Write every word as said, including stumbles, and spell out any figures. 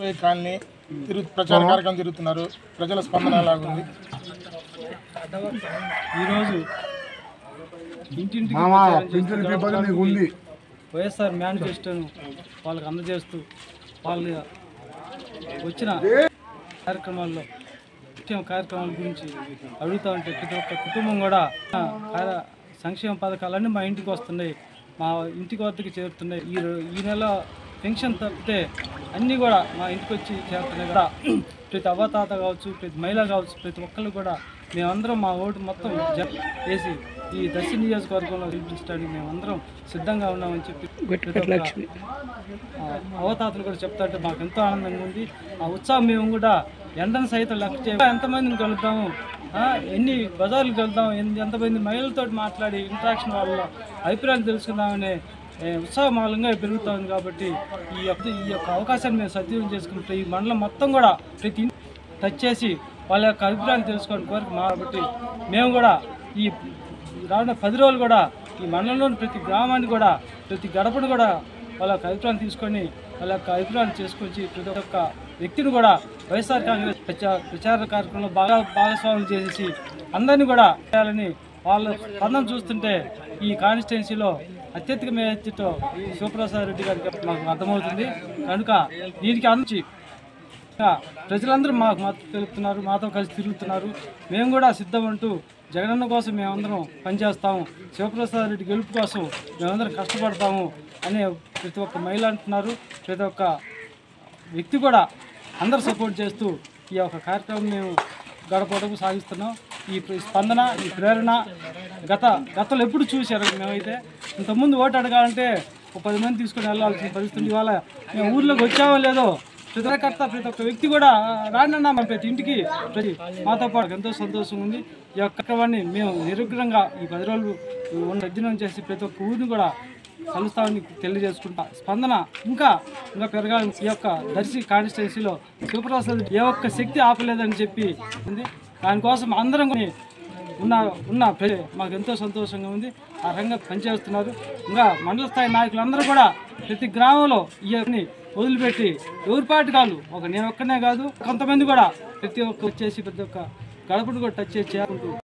SBI colony తిరుగు ప్రచార కార్యక్రమం తిరుగుతున్నారు. ప్రజల స్పందన ఎలాగుంది? ఈరోజు ఇంటింటికి వైఎస్ఆర్ మేనిఫెస్టోను వాళ్ళకి అందజేస్తూ వాళ్ళు వచ్చిన కార్యక్రమాల్లో ముఖ్య కార్యక్రమాల గురించి అడుగుతూ ఉంటే ప్రతి ఒక్క కుటుంబం కూడా సంక్షేమ పథకాలన్నీ మా ఇంటికి వస్తున్నాయి, మా ఇంటికి వద్దకు చేరుతున్నాయి. ఈ ఈ నెల పెన్షన్ తప్పితే అన్నీ కూడా మా ఇంటికి వచ్చి చేరుతున్నాయి కదా. ప్రతి అవ్వతాత కావచ్చు, ప్రతి మహిళ కావచ్చు, ప్రతి ఒక్కళ్ళు కూడా మేమందరం మా ఓటు మొత్తం వేసి ఈ దర్శి నియోజకవర్గంలో గెలిపించడానికి మేమందరం సిద్ధంగా ఉన్నామని చెప్పి అవతాతలు కూడా చెప్తా ఉంటే మాకు ఎంతో ఆనందంగా ఉంది. ఆ ఉత్సాహం మేము కూడా ఎండను సైతం లెక్క చే ఎంతమందిని కలుద్దాము, ఎన్ని బజార్లు కలుద్దాం, ఎంతమంది మహిళలతో మాట్లాడి ఇంట్రాక్షన్ వాళ్ళ అభిప్రాయాలు తెలుసుకుందామనే ఉత్సాహమాలంగా పెరుగుతుంది. కాబట్టి ఈ యొక్క ఈ యొక్క అవకాశాన్ని మేము సద్వినియోగం చేసుకుంటే ఈ మండలం మొత్తం కూడా ప్రతి టచ్ చేసి వాళ్ళ యొక్క అభిప్రాయాలు తెలుసుకోవడం కోరిక మా కాబట్టి మేము కూడా ఈ రానున్న పది రోజులు కూడా ఈ మండలంలోని ప్రతి గ్రామాన్ని కూడా ప్రతి గడపను కూడా వాళ్ళ యొక్క అభిప్రాయం తీసుకొని వాళ్ళ యొక్క అభిప్రాయాలు చేసుకొచ్చి ప్రతి ఒక్క వ్యక్తిని కూడా వైఎస్ఆర్ కాంగ్రెస్ ప్రచార ప్రచార కార్యక్రమంలో బాగా భాగస్వాములు చేసేసి అందరినీ కూడా చేయాలని వాళ్ళ స్పందన చూస్తుంటే ఈ కాన్స్టిట్యున్సీలో అత్యధిక మేయర్తో శివప్రసాద్ రెడ్డి గారికి మాకు అర్థమవుతుంది. కనుక దీనికి అందించి ప్రజలందరూ మాకు మద్దతు తెలుపుతున్నారు, మాతో కలిసి తిరుగుతున్నారు. మేము కూడా సిద్ధమంటూ జగనన్న కోసం మేమందరం పనిచేస్తాము, శివప్రసాద్ రెడ్డి గెలుపు కోసం మేమందరం కష్టపడతాము అనే ప్రతి ఒక్క మహిళ అంటున్నారు. ప్రతి ఒక్క వ్యక్తి కూడా అందరూ సపోర్ట్ చేస్తూ ఈ యొక్క కార్యక్రమం మేము గడపడకు సాగిస్తున్నాం. ఈ స్పందన, ఈ ప్రేరణ గత గతంలో ఎప్పుడు చూశారు. మేమైతే ఇంతకుముందు ఓటు అడగాలంటే ఒక పది మంది తీసుకొని వెళ్ళాల్సిన పరిస్థితి. ఇవాళ మేము ఊర్లోకి వచ్చామో లేదో ప్రతి ఒక్కర్త ప్రతి ఒక్క వ్యక్తి కూడా రానన్నా మా ప్రతి ఇంటికి ప్రతి మాతో పాటు ఎంతో సంతోషం ఉంది. ఈ యొక్క కార్యక్రమాన్ని మేము నిరుగ్రంగా ఈ పది రోజులు అధ్యయనం చేసి ప్రతి ఒక్క ఊరిని కూడా కలుస్తామని తెలియజేసుకుంటా. స్పందన ఇంకా ఇంకా పెరగాలని ఈ యొక్క దర్శి కాన్స్టిట్యున్సీలో శివప్రసాద్ ఏ ఒక్క శక్తి ఆపలేదని చెప్పి ఉంది. దానికోసం అందరం ఉన్న ఉన్న మాకు ఎంతో సంతోషంగా ఉంది. ఆ రంగం పనిచేస్తున్నారు. ఇంకా మండల స్థాయి నాయకులందరూ కూడా ప్రతి గ్రామంలో ఈ వదిలిపెట్టి ఎవరి పాటు కాదు, ఒక నేను ఒక్కనే కాదు కొంతమంది కూడా ప్రతి ఒక్క వచ్చేసి ప్రతి ఒక్క గడపను కూడా టచ్ చేసి చేరుకుంటూ